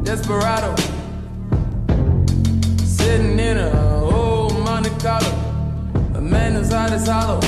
desperado, sitting in a old Monte Carlo. A man whose heart is hollow,